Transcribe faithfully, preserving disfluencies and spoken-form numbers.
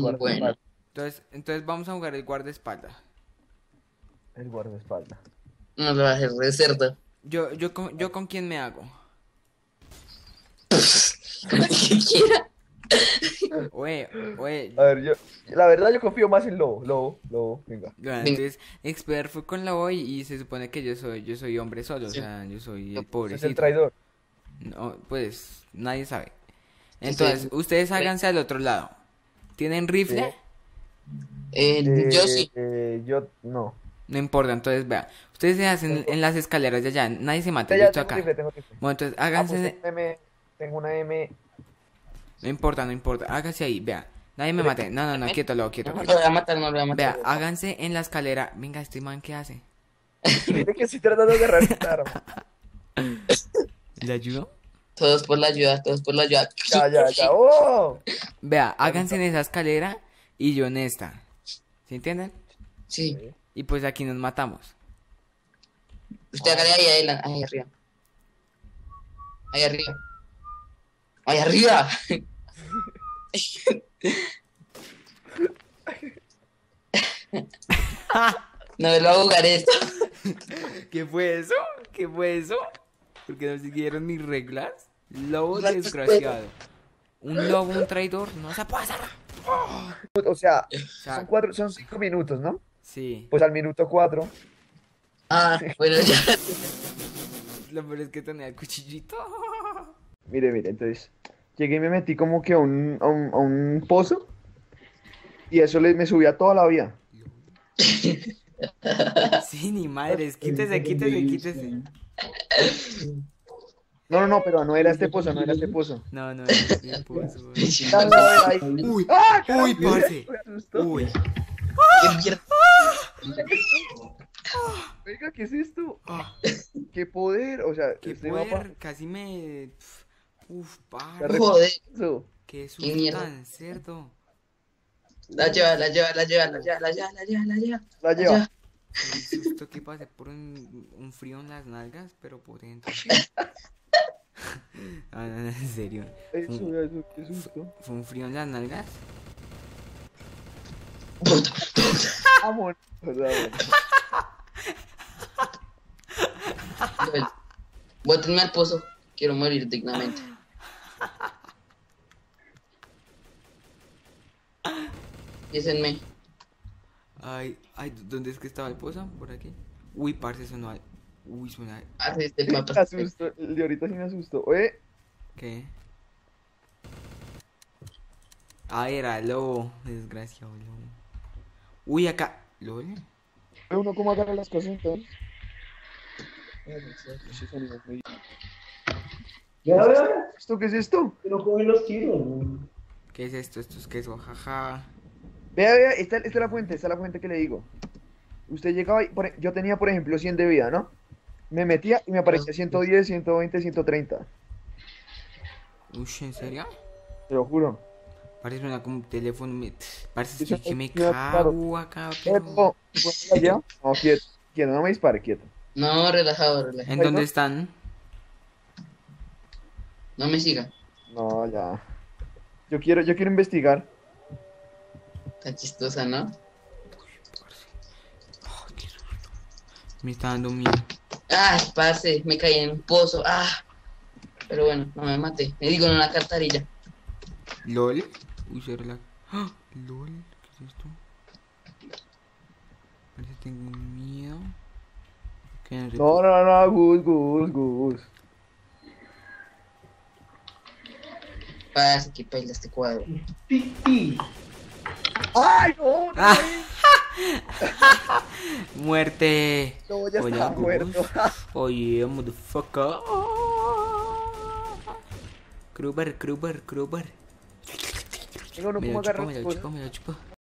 bueno. Entonces, entonces vamos a jugar el guardaespaldas. El guardaespaldas. No lo va a hacer de cerdo. Yo, yo, con, yo con quién me hago. Con el que quiera. Oye, oye. A ver, yo, la verdad yo confío más en Lobo, Lobo, Lobo, venga. Bueno, entonces, Expert fue con la voy y se supone que yo soy, yo soy hombre solo, Sí. o sea, yo soy el Ese es el pobrecito. traidor. No, pues nadie sabe. Entonces, Sí. ustedes háganse al otro lado. ¿Tienen rifle? Eh, Eh, yo sí. eh, yo no. No importa, entonces vea. Ustedes se hacen en las escaleras de allá, nadie se mate, Ya, yo ya estoy tengo acá. rifle, tengo rifle. Bueno, entonces Ah, pues háganse. tengo una M, tengo una M. No importa, no importa, háganse ahí, vea. Nadie me mate. No, no, no, quieto, loco, quieto. No lo voy a matar, no lo voy a Vea, matar. háganse en la escalera. Venga, este man, ¿qué hace? Mire que estoy tratando de agarrar esta arma. ¿Le ayudo? Todos por la ayuda, todos por la ayuda. Ya, ya, ya. ¡Oh! Vea, háganse en esa escalera y yo en esta. ¿Se entienden? Sí. Y pues aquí nos matamos. Usted hágale ahí, ahí, la- ahí arriba. Ahí arriba. Ahí arriba. No me lo va a jugar esto. ¿Qué fue eso? ¿Qué fue eso? Porque no siguieron mis reglas. Lobo Las desgraciado. Un lobo, un traidor, no se puede hacer. O sea, O sea, son cuatro, son cinco minutos, ¿no? sí. Pues al minuto cuatro. Ah, bueno, ya. Lo peor es que tenía el cuchillito. Mire, mire, entonces llegué y me metí como que a un, a un, a un pozo. Y eso le, me subía toda la vida. Sí, ni madres. Quítese, quítese, quítese. No, no, no, pero no era este pozo, no era este pozo. No, no, no. no puedo. Ya, a ver, ahí. Uy, ¡Ah, uy, carajo! parce. Me asustó. Uy. Qué mierda. Venga, ¿qué es esto? Ah, ¡Qué poder! O sea, qué este mapa. poder. Casi me. Uf, Está parce. re- Joder. eso. Qué Qué mierda. susto tan cerdo. La lleva, la lleva, la lleva, la lleva, la lleva, la lleva, la lleva. La lleva. El susto que pasé por un, un frío en las nalgas, pero por dentro. Ah, no, no, en serio. Eso, eso, qué susto. ¿Fue un frío en las nalgas? Puta. Vamos. O sea, bueno. Bótenme al pozo. Quiero morir dignamente. Dícenme. Ay, ay, ¿dónde es que estaba el pozo? Por aquí. Uy, parce, sonó. al- Uy, suena. Hace este mapa. Me asustó. El de ahorita sí me asustó. Oye, ¿Qué? Ah, era lobo. Desgraciado, lobo. Uy, acá. ¿Lol? uno cómo agarra las cosas entonces. Ese sonido es muy- Ya, ya, ¿Esto qué es esto? que no cogen los tiros, güey. ¿Qué es esto? Esto es queso, jaja. Vea, vea, esta, esta es la fuente, esta es la fuente que le digo. Usted llegaba y, por e- yo tenía, por ejemplo, cien de vida, ¿no? Me metía y me aparecía ciento diez, ciento veinte, ciento treinta. Uy, ¿en serio? Te lo juro. Parece una como un teléfono. Me... Parece Eso que, que me es claro. cago acá, Eh, pero. no, ¿puedo allá? No, quieto, quieto, no me dispare, quieto. No, relajado, relajado. ¿En dónde están? No me siga. No, ya. Yo quiero, yo quiero investigar. Está chistosa, ¿no? Me está dando miedo. Ay, parce, me caí en un pozo. Ah. Pero bueno, no me maté. Me digo en una cartarilla. ¿Lol? Uy, se relaja. ¡Ah! ¿Lol? ¿Qué es esto? Parece que tengo miedo. ¿Qué en el No, no, no, Gus, Gus, Gus. Parce, que paila este cuadro. Titi. ¡Ay, no! no, Ah. ¡Muerte! no, ya Oye, estaba Gus. muerto. Oye, motherfucker. Kruber, Kruber, Kruber. Tengo no Me cómo lo chupa, agarrar me las lo cosas. chupa, me lo chupa.